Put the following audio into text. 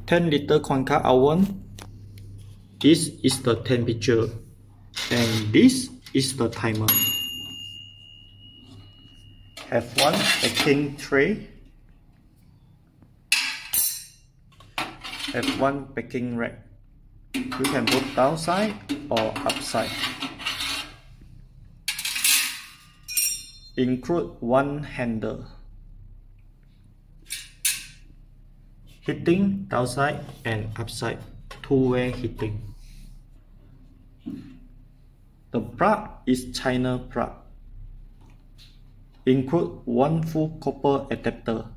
10-liter Konka oven. This is the temperature and this is the timer. Have one baking tray. Have one baking rack. You can put downside or upside. Include one handle. Heating downside and upside, two-way heating. The plug is China plug. Include one full copper adapter.